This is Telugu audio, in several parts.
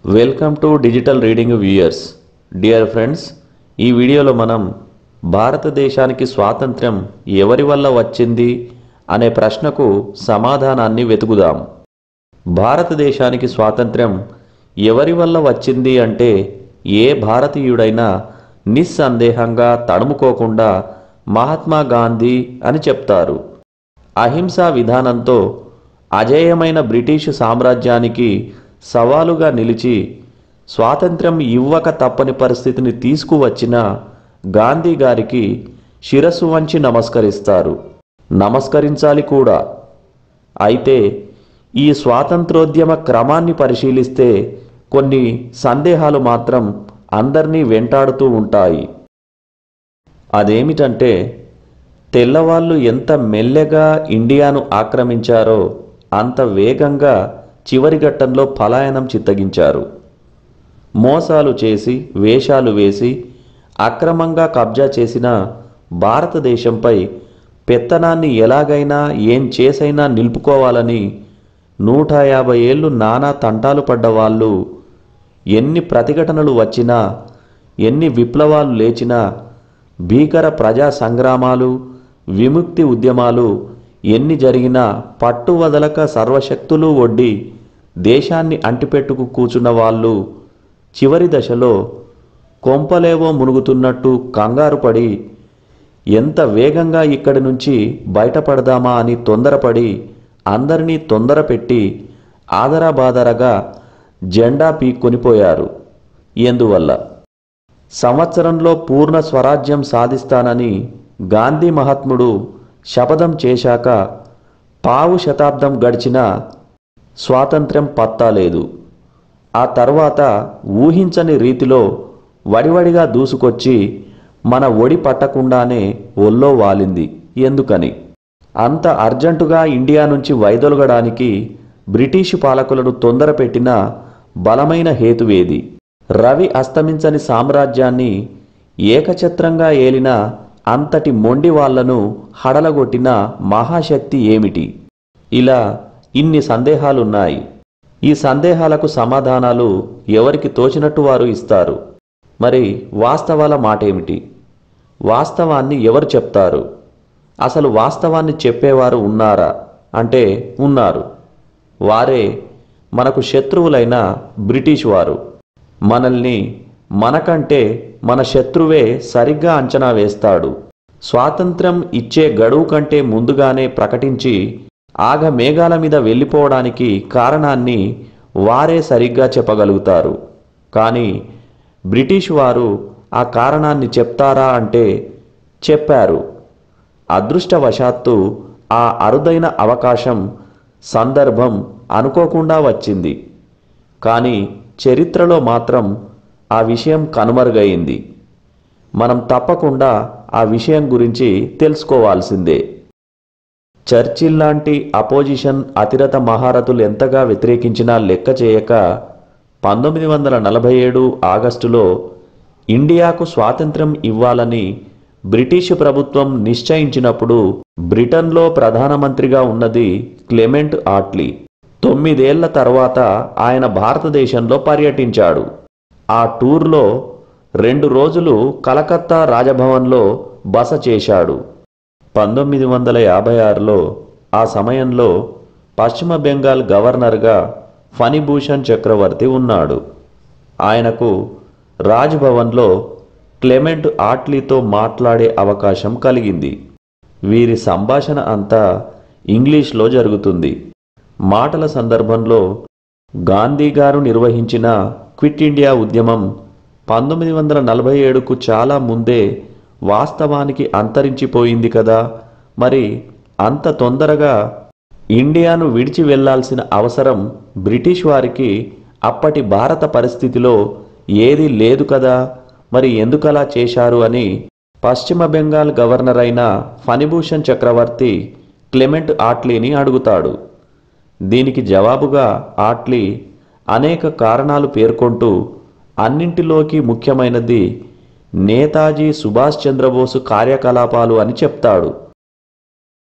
Welcome to digital reading viewers. Dear friends, ఈ వీడియోలో మనం భారతదేశానికి స్వాతంత్ర్యం ఎవరి వల్ల వచ్చింది అనే ప్రశ్నకు సమాధానాన్ని వెతుకుదాం. భారతదేశానికి స్వాతంత్ర్యం ఎవరి వల్ల వచ్చింది అంటే ఏ భారతీయుడైనా నిస్సందేహంగా తడుముకోకుండా మహాత్మా గాంధీ అని చెప్తారు. అహింసా విధానంతో అజేయమైన బ్రిటిషు సామ్రాజ్యానికి సవాలుగా నిలిచి స్వాతంత్ర్యం ఇవ్వక తప్పని పరిస్థితిని తీసుకువచ్చిన గాంధీ గారికి శిరస్సు వంచి నమస్కరిస్తారు. నమస్కరించాలి కూడా. అయితే ఈ స్వాతంత్రోద్యమ క్రమాన్ని పరిశీలిస్తే కొన్ని సందేహాలు మాత్రం అందరినీ వెంటాడుతూ ఉంటాయి. అదేమిటంటే, తెల్లవాళ్ళు ఎంత మెల్లగా ఇండియాను ఆక్రమించారో అంత వేగంగా చివరి ఘట్టంలో పలాయనం చిత్తగించారు. మోసాలు చేసి వేషాలు వేసి అక్రమంగా కబ్జా చేసిన భారతదేశంపై పెత్తనాన్ని ఎలాగైనా ఏం చేసైనా నిలుపుకోవాలని 150 ఏళ్ళు నానా తంటాలు పడ్డ వాళ్ళు ఎన్ని ప్రతిఘటనలు వచ్చినా, ఎన్ని విప్లవాలు లేచినా, భీకర ప్రజా సంగ్రామాలు, విముక్తి ఉద్యమాలు ఎన్ని జరిగినా పట్టు వదలక సర్వశక్తులు ఒడ్డి దేశాన్ని అంటిపెట్టుకు కూర్చున్న వాళ్ళు చివరి దశలో కొంపలేవో మునుగుతున్నట్టు కంగారు పడి ఎంత వేగంగా ఇక్కడి నుంచి బయటపడదామా అని తొందరపడి అందరినీ తొందరపెట్టి ఆదరాబాదరగా జెండా పీక్కొనిపోయారు. ఎందువల్ల? సంవత్సరంలో పూర్ణ స్వరాజ్యం సాధిస్తానని గాంధీ మహాత్ముడు శపథం చేశాక పావు శతాబ్దం గడిచినా స్వాతంత్ర్యం పత్తాలేదు. ఆ తర్వాత ఊహించని రీతిలో వడివడిగా దూసుకొచ్చి మన ఒడి పట్టకుండానే ఒళ్ళో వాలింది. ఎందుకని? అంత అర్జెంటుగా ఇండియా నుంచి వైదొలగడానికి బ్రిటిషు పాలకులను తొందరపెట్టిన బలమైన హేతువేది? రవి అస్తమించని సామ్రాజ్యాన్ని ఏకఛత్రంగా ఏలిన అంతటి మొండి వాళ్లను హడలగొట్టిన మహాశక్తి ఏమిటి? ఇలా ఇన్ని సందేహాలున్నాయి. ఈ సందేహాలకు సమాధానాలు ఎవరికి తోచినట్టు వారు ఇస్తారు. మరి వాస్తవాల మాటేమిటి? వాస్తవాన్ని ఎవరు చెప్తారు? అసలు వాస్తవాన్ని చెప్పేవారు ఉన్నారా అంటే ఉన్నారు. వారే మనకు శత్రువులైన బ్రిటిష్ వారు. మనల్ని మనకంటే మన శత్రువే సరిగ్గా అంచనా వేస్తాడు. స్వాతంత్ర్యం ఇచ్చే గడువు కంటే ముందుగానే ప్రకటించి ఆగ మేఘాల మీద వెళ్ళిపోవడానికి కారణాన్ని వారే సరిగ్గా చెప్పగలుగుతారు. కానీ బ్రిటిష్ వారు ఆ కారణాన్ని చెప్తారా అంటే చెప్పారు. అదృష్టవశాత్తు ఆ అరుదైన అవకాశం, సందర్భం అనుకోకుండా వచ్చింది. కానీ చరిత్రలో మాత్రం ఆ విషయం కనుమరుగైంది. మనం తప్పకుండా ఆ విషయం గురించి తెలుసుకోవాల్సిందే. చర్చిల్ లాంటి అపోజిషన్ అతిరథ మహారథులు ఎంతగా వ్యతిరేకించినా లెక్క చేయక 1947 ఆగస్టులో ఇండియాకు స్వాతంత్ర్యం ఇవ్వాలని బ్రిటిషు ప్రభుత్వం నిశ్చయించినప్పుడు బ్రిటన్లో ప్రధానమంత్రిగా ఉన్నది క్లెమెంట్ ఆట్లీ. 9 ఏళ్ల తర్వాత ఆయన భారతదేశంలో పర్యటించాడు. ఆ టూర్లో 2 రోజులు కలకత్తా రాజభవన్లో బస చేశాడు. 1956లో ఆ సమయంలో పశ్చిమ బెంగాల్ గవర్నర్గా ఫణిభూషణ్ చక్రవర్తి ఉన్నాడు. ఆయనకు రాజ్భవన్లో క్లెమెంట్ ఆట్లీతో మాట్లాడే అవకాశం కలిగింది. వీరి సంభాషణ అంతా ఇంగ్లీష్లో జరుగుతుంది. మాటల సందర్భంలో గాంధీ గారు నిర్వహించిన క్విట్ ఇండియా ఉద్యమం 1947కు చాలా ముందే వాస్తవానికి అంతరించిపోయింది కదా. మరి అంత తొందరగా ఇండియాను విడిచి వెళ్లాల్సిన అవసరం బ్రిటిష్ వారికి అప్పటి భారత పరిస్థితిలో ఏదీ లేదు కదా. మరి ఎందుకలా చేశారు అని పశ్చిమ బెంగాల్ గవర్నర్ అయిన ఫణిభూషణ్ చక్రవర్తి క్లెమెంట్ ఆట్లీని అడుగుతాడు. దీనికి జవాబుగా ఆట్లీ అనేక కారణాలు పేర్కొంటూ అన్నింటిలోకి ముఖ్యమైనది నేతాజీ సుభాష్ చంద్రబోసు కార్యకలాపాలు అని చెప్తాడు.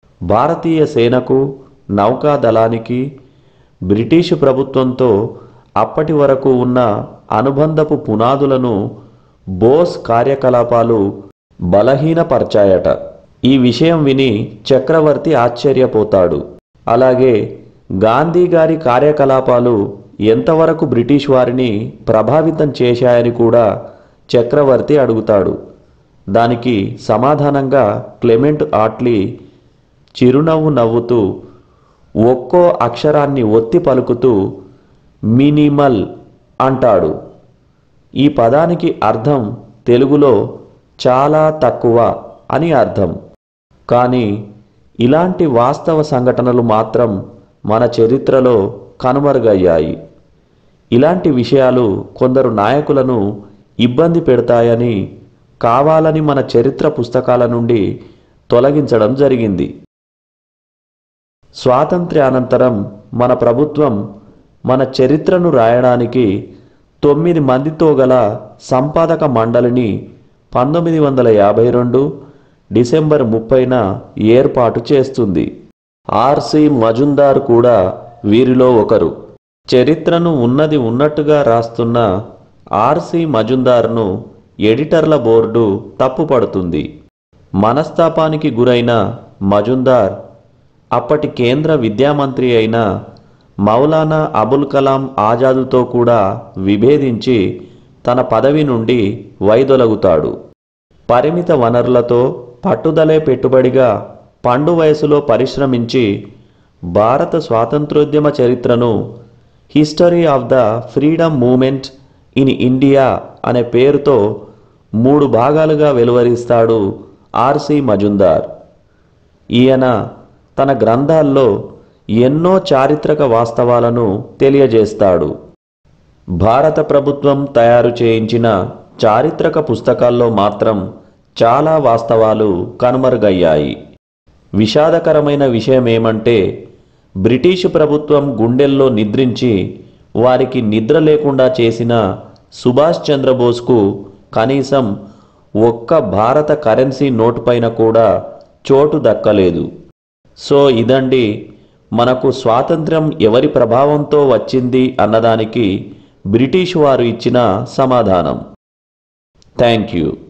భారతీయ సేనకు, నౌకాదళానికి బ్రిటిషు ప్రభుత్వంతో అప్పటి వరకు ఉన్న అనుబంధపు పునాదులను బోస్ కార్యకలాపాలు బలహీనపర్చాయట. ఈ విషయం విని చక్రవర్తి ఆశ్చర్యపోతాడు. అలాగే గాంధీ గారి కార్యకలాపాలు ఎంతవరకు బ్రిటిష్ వారిని ప్రభావితం చేశాయని కూడా చక్రవర్తి అడుగుతాడు. దానికి సమాధానంగా క్లెమెంట్ ఆట్లీ చిరునవ్వు నవ్వుతూ ఒక్కో అక్షరాన్ని ఒత్తి పలుకుతూ మినిమల్ అంటాడు. ఈ పదానికి అర్థం తెలుగులో చాలా తక్కువ అని అర్థం. కానీ ఇలాంటి వాస్తవ సంఘటనలు మాత్రం మన చరిత్రలో కనుమరుగయ్యాయి. ఇలాంటి విషయాలు కొందరు నాయకులను ఇబ్బంది పెడతాయని కావాలని మన చరిత్ర పుస్తకాల నుండి తొలగించడం జరిగింది. స్వాతంత్ర్యానంతరం మన ప్రభుత్వం మన చరిత్రను రాయడానికి 9 మందితో గల సంపాదక మండలిని 1952 డిసెంబర్ 30న ఏర్పాటు చేస్తుంది. ఆర్సి మజుందార్ కూడా వీరిలో ఒకరు. చరిత్రను ఉన్నది ఉన్నట్టుగా రాస్తున్న ఆర్సి మజుందార్ను ఎడిటర్ల బోర్డు తప్పుపడుతుంది. మనస్తాపానికి గురైన మజుందార్ అప్పటి కేంద్ర విద్యామంత్రి అయిన మౌలానా అబుల్ కలాం ఆజాదుతో కూడా విభేదించి తన పదవి నుండి వైదొలగుతాడు. పరిమిత వనరులతో పట్టుదలే పెట్టుబడిగా పండు వయసులో పరిశ్రమించి భారత స్వాతంత్రోద్యమ చరిత్రను history of the freedom movement in India అనే పేరుతో 3 భాగాలుగా వెలువరిస్తాడు ఆర్సి మజుందార్. ఈయన తన గ్రంథాల్లో ఎన్నో చారిత్రక వాస్తవాలను తెలియజేస్తాడు. భారత ప్రభుత్వం తయారు చేయించిన చారిత్రక పుస్తకాల్లో మాత్రం చాలా వాస్తవాలు కనుమరుగయ్యాయి. విషాదకరమైన విషయమేమంటే బ్రిటిషు ప్రభుత్వం గుండెల్లో నిద్రించి వారికి నిద్ర లేకుండా చేసిన సుభాష్ చంద్రబోస్కు కనీసం ఒక్క భారత కరెన్సీ నోటు పైన కూడా చోటు దక్కలేదు. సో ఇదండి మనకు స్వాతంత్ర్యం ఎవరి ప్రభావంతో వచ్చింది అన్నదానికి బ్రిటిష్ వారు ఇచ్చిన సమాధానం. Thank you.